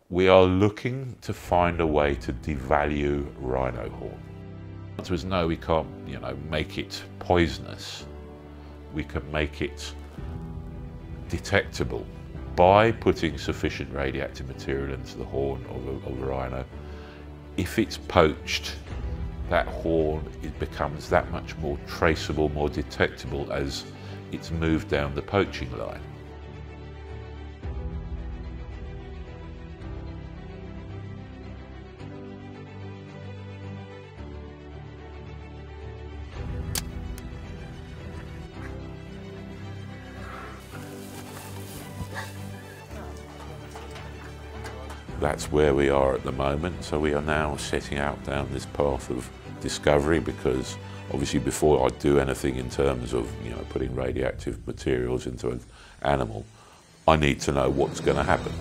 We are looking to find a way to devalue rhino horn. The answer is no, we can't, make it poisonous. We can make it detectable by putting sufficient radioactive material into the horn of a rhino. If it's poached, that horn, it becomes that much more traceable, more detectable as it's moved down the poaching line. That's where we are at the moment, so we are now setting out down this path of discovery, because obviously before I do anything in terms of putting radioactive materials into an animal, I need to know what's going to happen.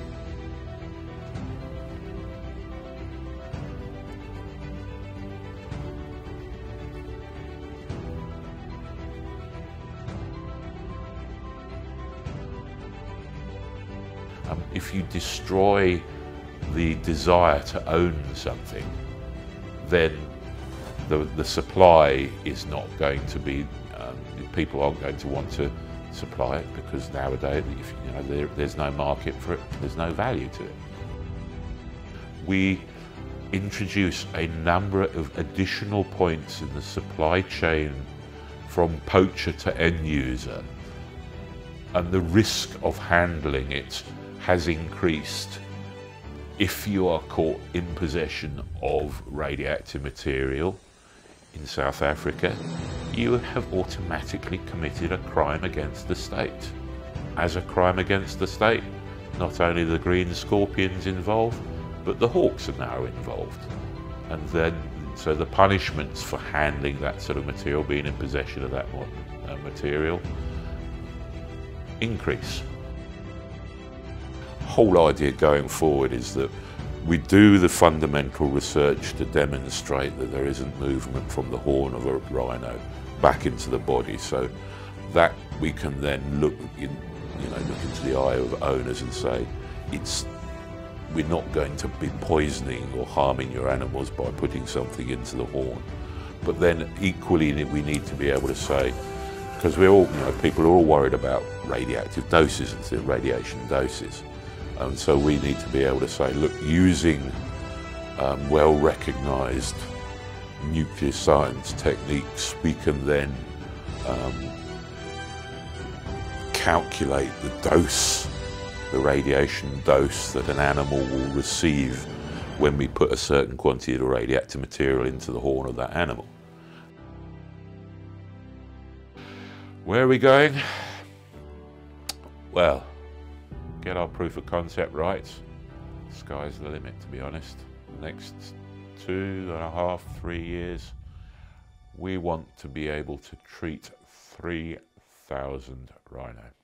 If you destroy the desire to own something, then the supply is not going to be, people aren't going to want to supply it, because nowadays there's no market for it, there's no value to it. We introduce a number of additional points in the supply chain from poacher to end user, and the risk of handling it has increased. If you are caught in possession of radioactive material in South Africa, you have automatically committed a crime against the state. As a crime against the state, not only the green scorpions involved, but the hawks are now involved. And then, so the punishments for handling that sort of material, being in possession of that material, increase. Whole idea going forward is that we do the fundamental research to demonstrate that there isn't movement from the horn of a rhino back into the body, so that we can then look into the eye of owners and say, we're not going to be poisoning or harming your animals by putting something into the horn. But then equally we need to be able to say, because we're all, people are all worried about radioactive doses and radiation doses. And so we need to be able to say, look, using well-recognised nuclear science techniques, we can then calculate the dose, the radiation dose that an animal will receive when we put a certain quantity of radioactive material into the horn of that animal. Where are we going? Well, get our proof of concept right. Sky's the limit, to be honest. The next 2.5, 3 years, we want to be able to treat 3,000 rhino.